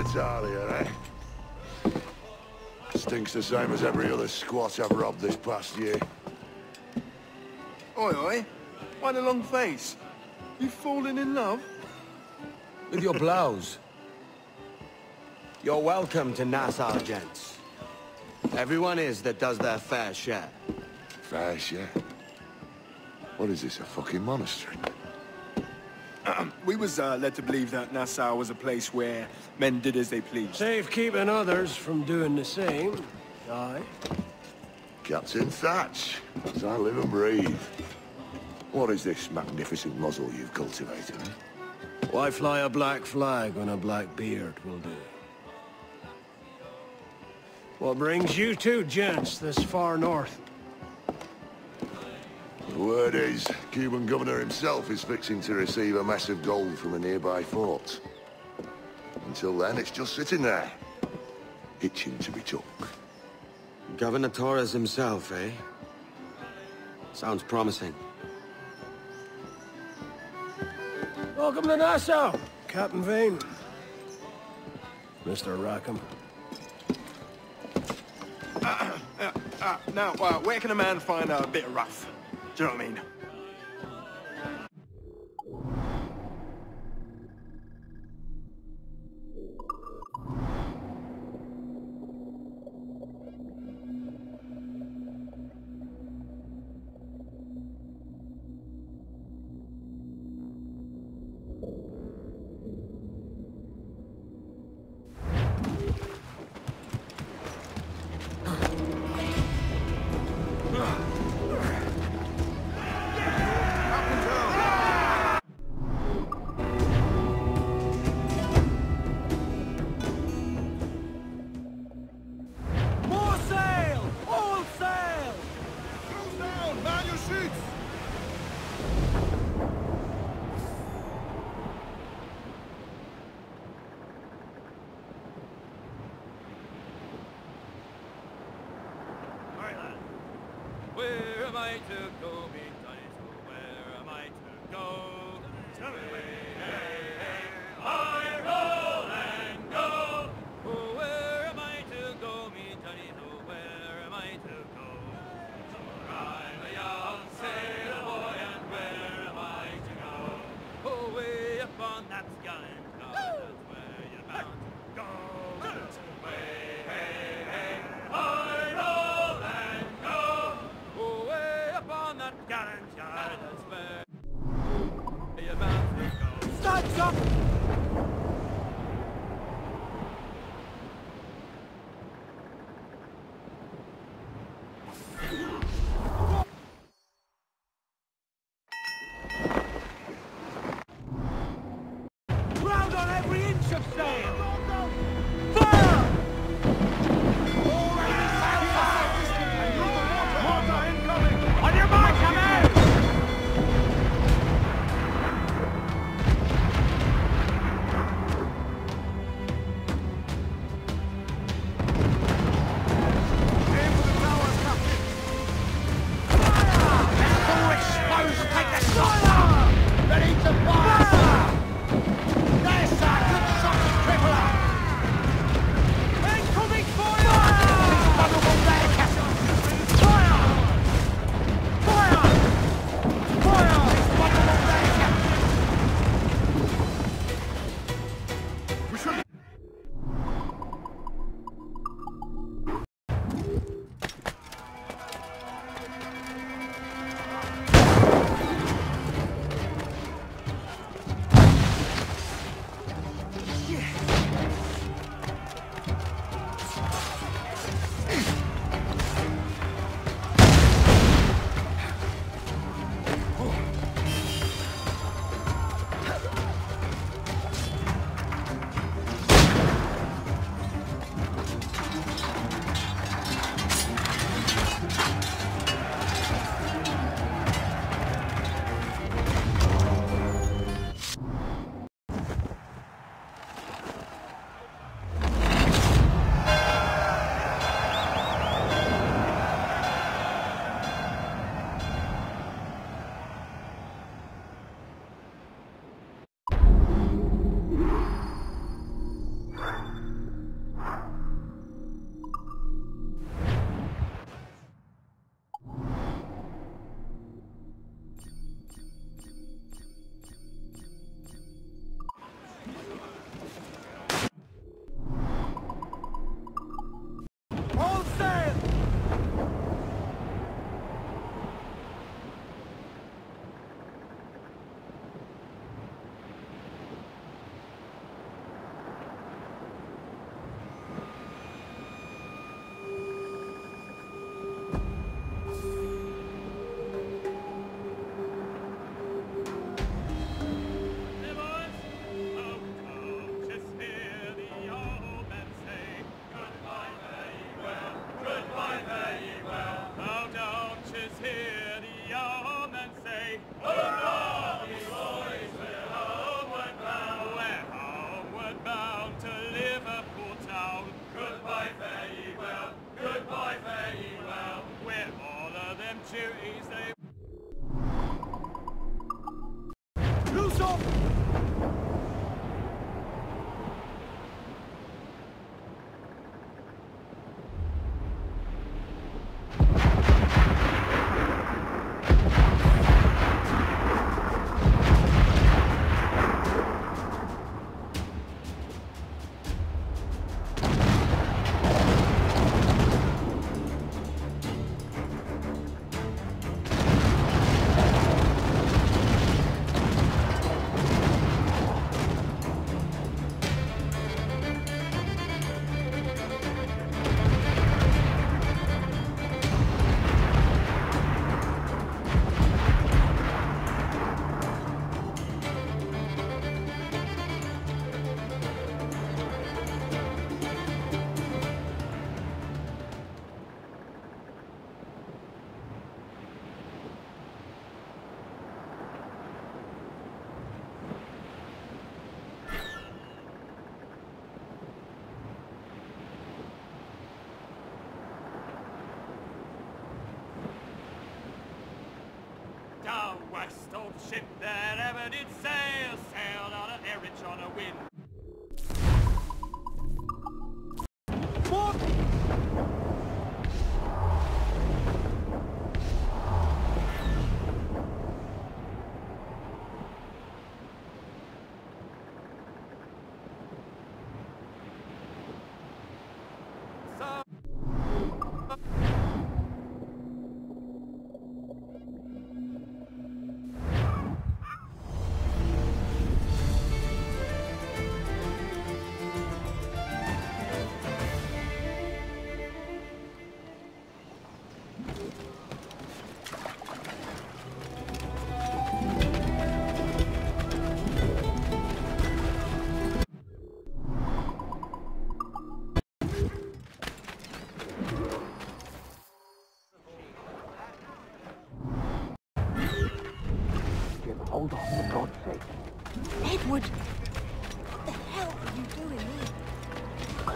Natalia, eh? Stinks the same as every other squat I've robbed this past year. Oi, oi. Why the long face? You fallen in love? With your blouse. You're welcome to Nassau, gents. Everyone is that does their fair share. Fair share? What is this, a fucking monastery? We was led to believe that Nassau was a place where men did as they pleased. Safe keeping others from doing the same. Aye. Captain Thatch, as I live and breathe. What is this magnificent muzzle you've cultivated? Why fly a black flag when a black beard will do? What brings you two gents this far north? The word is, Cuban governor himself is fixing to receive a mess of gold from a nearby fort. Until then, it's just sitting there, itching to be took. Governor Torres himself, eh? Sounds promising. Welcome to Nassau, Captain Vane. Mr. Rackham. Now, where can a man find a bit of rough? Do you know what I mean? Where am I to go, big dinosaur? Where am I to go? Tell me. Hey, hey, I roll and go. Oh, where am I to go, me dinosaur? Where am I to go? For I'm a young sailor boy, and where am I to go? Oh, way up on that sky, that's where you're bound to go. Way, hey, hey, I roll and go. Way up on that gallant yard, that's where you're bound to go. Stand up! Ground on every inch of sail! Fire! On your mark, come out! last old ship that ever did sail, sailed out of Erich on a wind. Hold on, for God's sake. Edward! What the hell are you doing here?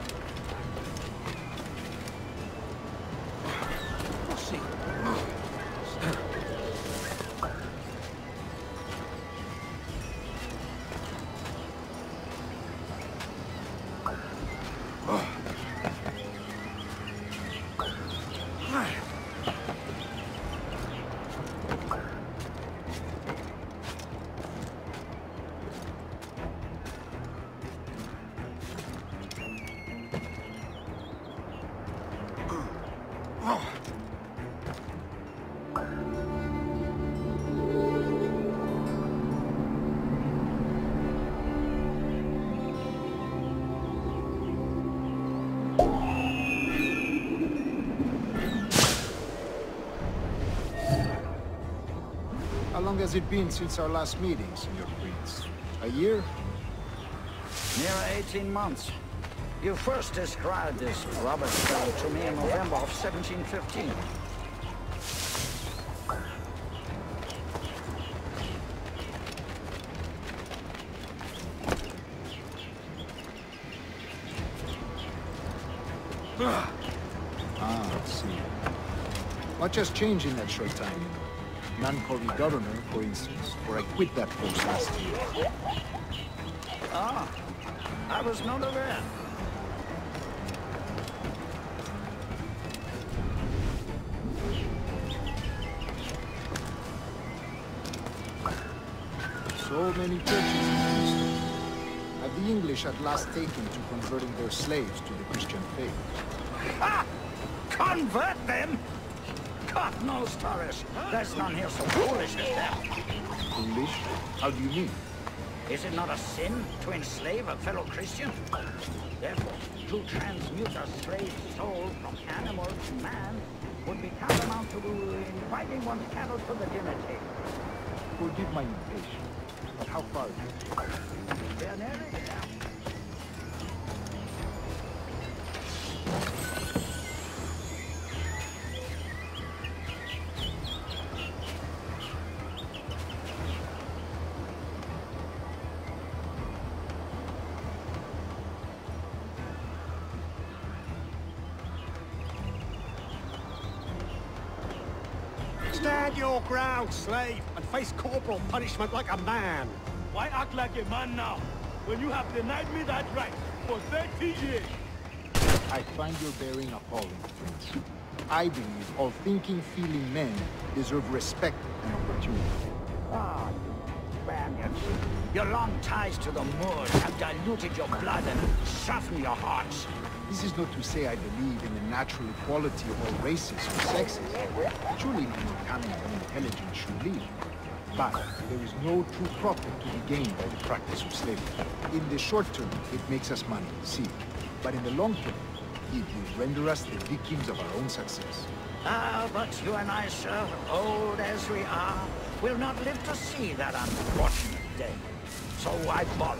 How long has it been since our last meeting, Senor Prince? A year? Near 18 months. You first described this Robert Stone to me in November of 1715. I see. Much has changed in that short time. None called me governor, for instance, for I quit that post last year. Ah, I was not aware. So many churches in Houston. Have the English at last taken to converting their slaves to the Christian faith? Ha! Convert them? God knows, Torres. There's none here so foolish as them. Foolish? How do you mean? Is it not a sin to enslave a fellow Christian? Therefore, to transmute a slave soul from animal to man would be tantamount to inviting one's cattle to the dinner table. Forgive my impatience, but how far is it? They're nearly there. Stand your ground, slave, and face corporal punishment like a man. Why act like a man now, when you have denied me that right for 30 years? I find your bearing appalling, Prince. I believe all thinking, feeling men deserve respect and opportunity. Ah, you Spaniards. Your long ties to the Moors have diluted your blood and softened your hearts. This is not to say I believe in the natural equality of all races or sexes. Surely no talent and intelligence should lead. But there is no true profit to be gained by the practice of slavery. In the short term, it makes us money, see. But in the long term, it will render us the victims of our own success. Ah, but you and I, sir, old as we are, will not live to see that unfortunate day. So I borrow.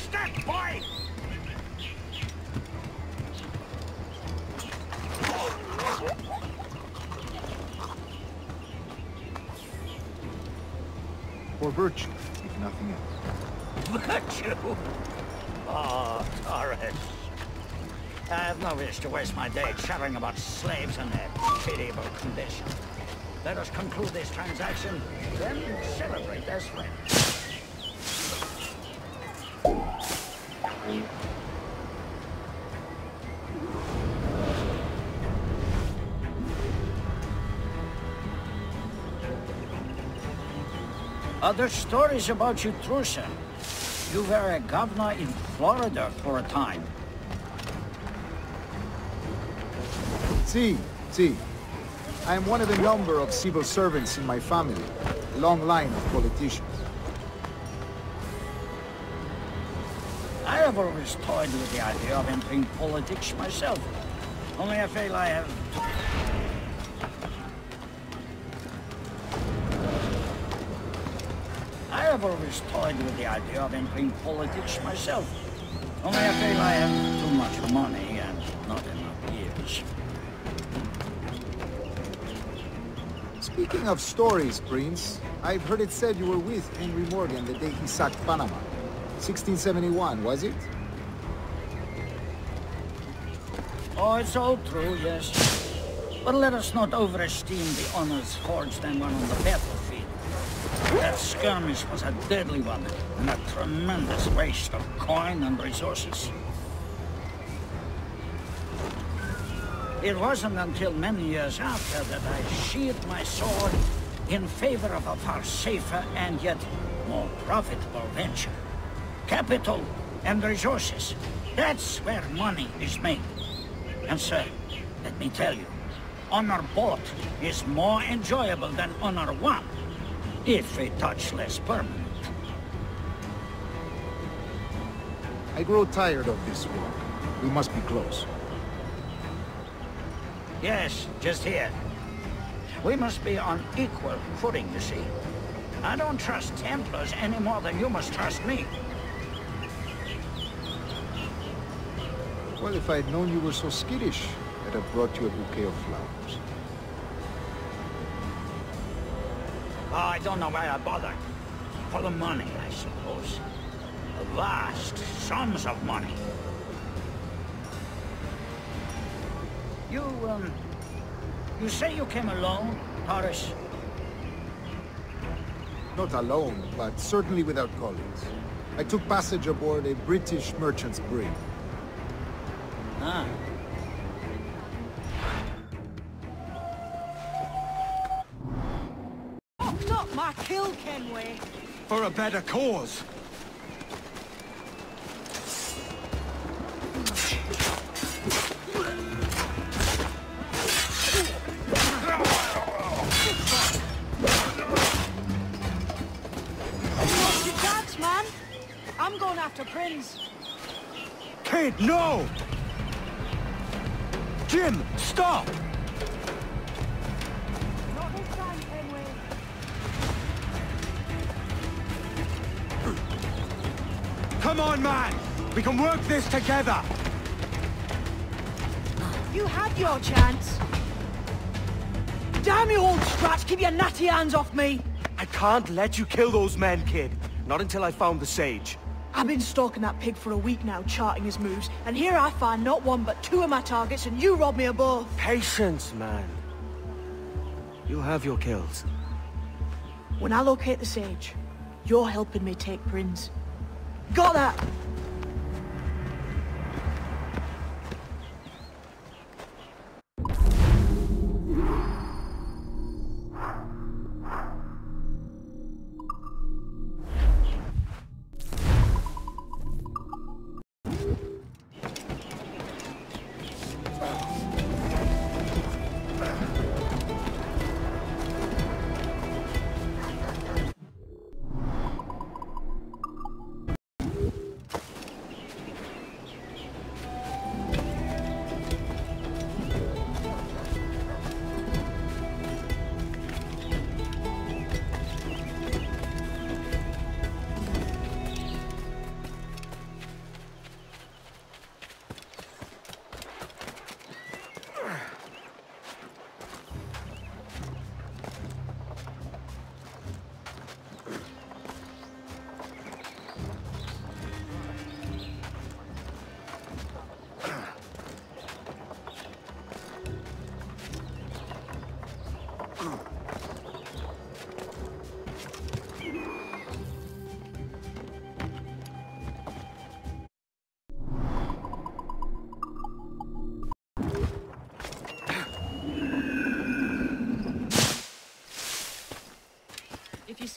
Watch that, boy! For virtue, if nothing else. Virtue? Oh, Torres. I have no wish to waste my day chattering about slaves and their pitiable condition. Let us conclude this transaction, then celebrate as friends. Other stories about you, Trusa. You were a governor in Florida for a time. See. I am one of a number of civil servants in my family. A long line of politicians. I have always toyed with the idea of entering politics myself. Only I feel I have... Only I feel I have too much money and not enough years. Speaking of stories, Prince, I've heard it said you were with Henry Morgan the day he sacked Panama. 1671, was it? Oh, it's all true, yes. But let us not overesteem the honors forged and won on the battlefield. That skirmish was a deadly one, and a tremendous waste of coin and resources. It wasn't until many years after that I sheathed my sword in favor of a far safer and yet more profitable venture. Capital and resources. That's where money is made. And sir, let me tell you, honor bought is more enjoyable than honor won, if a touch less permanent. I grow tired of this work. We must be close. Yes, just here. We must be on equal footing, you see. I don't trust Templars any more than you must trust me. Well, if I'd known you were so skittish, I'd have brought you a bouquet of flowers. Oh, I don't know why I bother. For the money, I suppose. Vast sums of money. You say you came alone, Torres? Not alone, but certainly without colleagues. I took passage aboard a British merchant's brig. Ah. Not my kill, Kenway. For a better cause. What's your chance, man? I'm going after Prince. Kid, no! Jim, stop! Not this time, Kenway. Come on, man! We can work this together! You had your chance. Damn you, old Strat! Keep your natty hands off me! I can't let you kill those men, kid. Not until I found the sage. I've been stalking that pig for a week now, charting his moves, and here I find not one but two of my targets, and you rob me of both. Patience, man. You have your kills. When I locate the sage, you're helping me take Prince. Got that?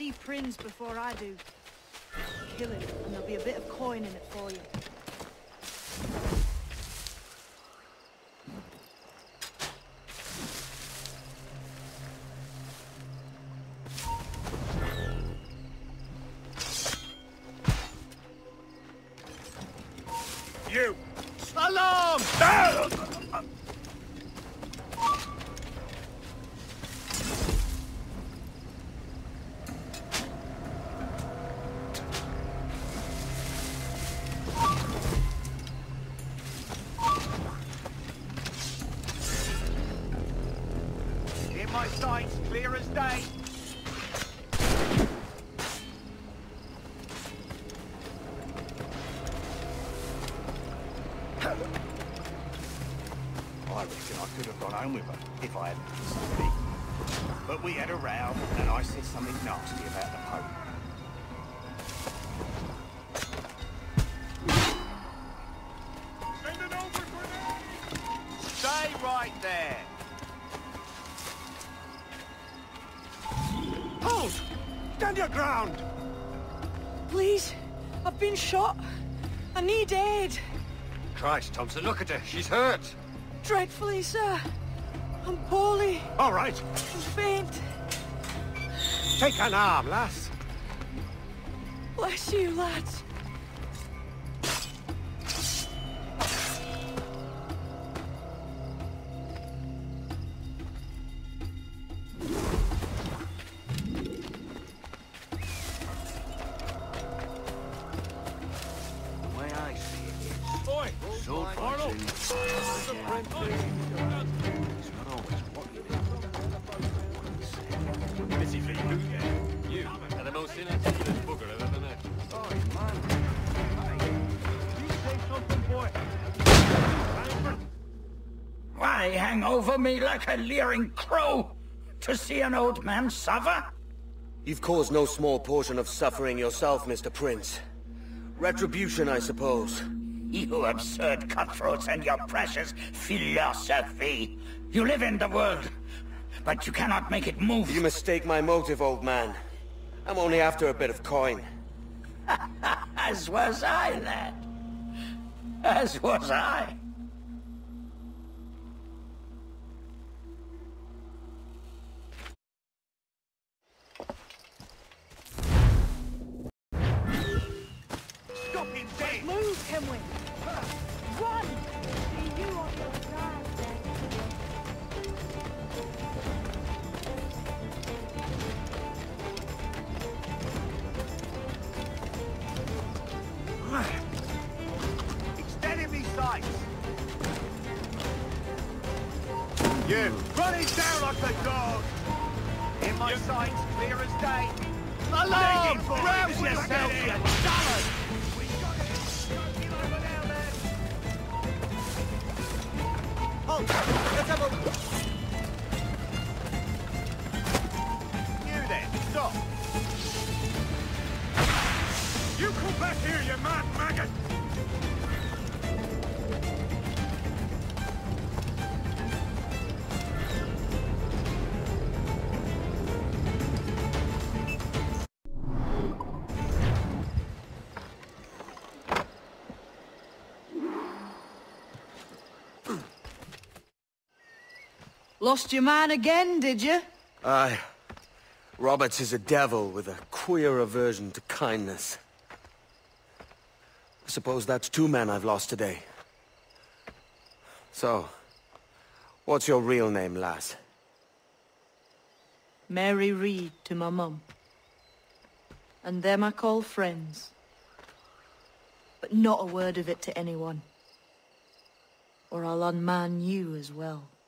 see Prince before I do. Kill him, and there'll be a bit of coin in it for you. You! Alarm! In my sights, clear as day. I reckon I could have gone home with her if I hadn't been so weak. But we had a row, and I said something nasty about the Pope. Send it over, grenade! Stay right there! Hold! Stand your ground! Please, I've been shot. I need aid. Christ, Thompson, look at her. She's hurt. Dreadfully, sir. I'm poorly. All right. I'm faint. Take an arm, lass. Bless you, lads. Busy for you, yeah. You are the most inarticulate bugger I've ever met. Sorry, man. You say something, boy. Why hang over me like a leering crow to see an old man suffer? You've caused no small portion of suffering yourself, Mr. Prince. Retribution, I suppose. You absurd cutthroats and your precious philosophy. You live in the world, but you cannot make it move. You mistake my motive, old man. I'm only after a bit of coin. As was I, lad. As was I. Stop him dead! Move, Kenway. Run! See you on your side, then. It's dead in me sights! You! Run it down like a dog! In my sights, clear as day! Alarm! Leg it, boy. Rouse yourself, you dullard! Hold! Let's have a... You then, stop! You come back here, you mad maggot! Lost your man again, did you? Aye. Roberts is a devil with a queer aversion to kindness. I suppose that's 2 men I've lost today. So, what's your real name, lass? Mary Reed to my mum. And them I call friends. But not a word of it to anyone. Or I'll unman you as well.